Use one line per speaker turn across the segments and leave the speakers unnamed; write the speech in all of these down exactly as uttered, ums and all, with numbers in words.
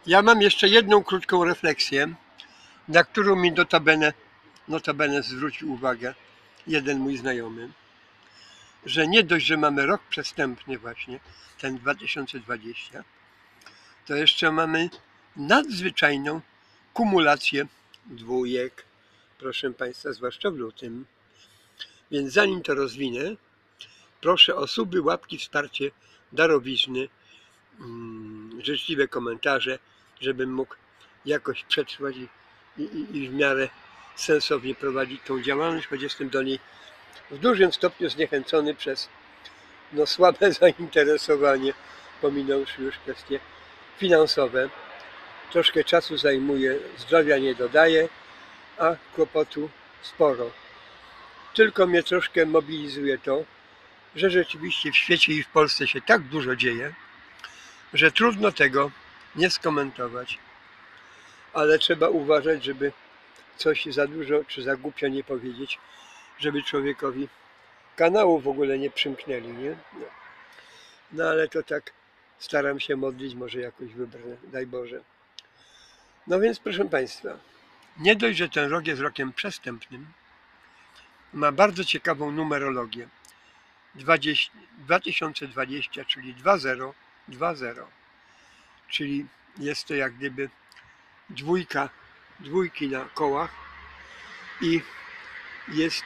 Ja mam jeszcze jedną krótką refleksję, na którą mi notabene, notabene zwrócił uwagę jeden mój znajomy, że nie dość, że mamy rok przestępny właśnie, ten dwa tysiące dwudziesty, to jeszcze mamy nadzwyczajną kumulację dwójek, proszę Państwa, zwłaszcza w lutym. Więc zanim to rozwinę, proszę o suby, łapki, wsparcie, darowizny, życzliwe komentarze, żebym mógł jakoś przetrwać i, i, i w miarę sensownie prowadzić tą działalność, choć jestem do niej w dużym stopniu zniechęcony przez no, słabe zainteresowanie, pominąwszy już kwestie finansowe. Troszkę czasu zajmuje, zdrowia nie dodaje, a kłopotu sporo. Tylko mnie troszkę mobilizuje to, że rzeczywiście w świecie i w Polsce się tak dużo dzieje, że trudno tego nie skomentować, ale trzeba uważać, żeby coś za dużo czy za głupio nie powiedzieć, żeby człowiekowi kanału w ogóle nie przymknęli, nie? No. no ale to tak staram się modlić, może jakoś wybrnę, daj Boże. No więc proszę Państwa, nie dość, że ten rok jest rokiem przestępnym, ma bardzo ciekawą numerologię. dwa tysiące dwudziesty, czyli dwa zero dwa zero, czyli jest to jak gdyby dwójka, dwójki na kołach i jest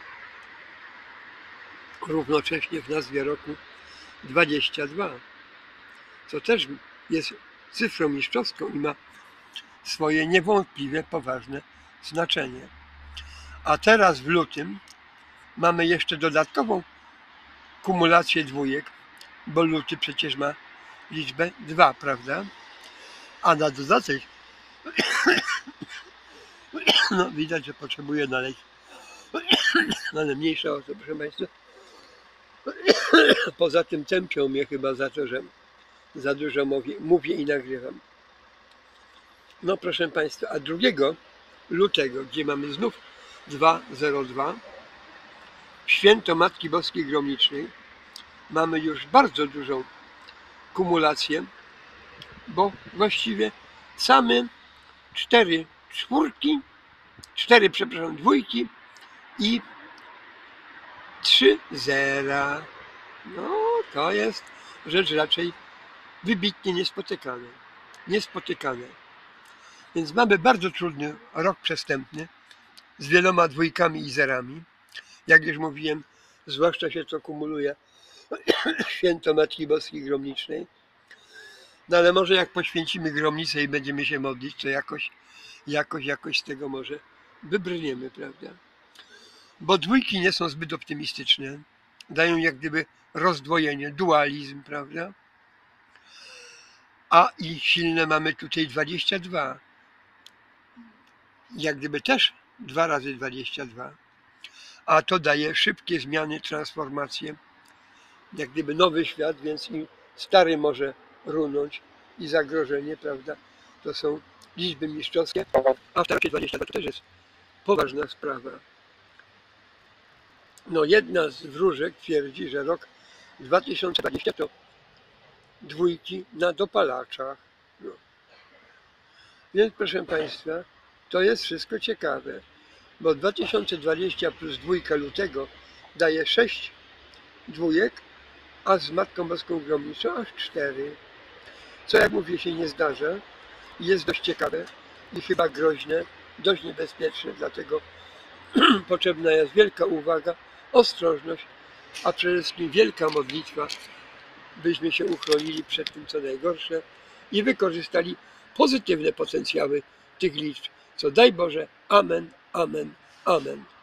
równocześnie w nazwie roku dwadzieścia dwa, co też jest cyfrą mistrzowską i ma swoje niewątpliwie poważne znaczenie. A teraz w lutym mamy jeszcze dodatkową kumulację dwójek, bo luty przecież ma liczbę dwa, prawda? A na dodatek no widać, że potrzebuje dalej, ale mniejsza o to, proszę Państwa. Poza tym tępią mnie chyba za to, że za dużo mówię, mówię i nagrywam. No proszę Państwa, a drugiego lutego, gdzie mamy znów dwa zero dwa, święto Matki Boskiej Gromnicznej, mamy już bardzo dużą kumulację, bo właściwie same cztery czwórki, cztery, przepraszam, dwójki i trzy zera. No to jest rzecz raczej wybitnie niespotykana. Niespotykane. Więc mamy bardzo trudny rok przestępny z wieloma dwójkami i zerami. Jak już mówiłem, zwłaszcza się to kumuluje święto Matki Boskiej Gromnicznej. No ale może jak poświęcimy gromnicę i będziemy się modlić, to jakoś, jakoś, jakoś z tego może wybrniemy, prawda? Bo dwójki nie są zbyt optymistyczne. Dają jak gdyby rozdwojenie, dualizm, prawda? A i silne mamy tutaj dwadzieścia dwa. Jak gdyby też dwa razy dwadzieścia dwa. A to daje szybkie zmiany, transformacje. Jak gdyby nowy świat, więc i stary może runąć i zagrożenie, prawda? To są liczby mistrzowskie, a w trakcie dwadzieścia dwa to też jest poważna sprawa. No jedna z wróżek twierdzi, że rok dwa tysiące dwudziesty to dwójki na dopalaczach. No. Więc proszę Państwa, to jest wszystko ciekawe, bo dwa tysiące dwudziesty plus dwójka lutego daje sześć dwójek, a z Matką Boską Gromniczą aż cztery. Co jak mówię się nie zdarza, jest dość ciekawe i chyba groźne, dość niebezpieczne, dlatego potrzebna jest wielka uwaga, ostrożność, a przede wszystkim wielka modlitwa, byśmy się uchronili przed tym co najgorsze i wykorzystali pozytywne potencjały tych liczb. Co daj Boże, amen, amen, amen.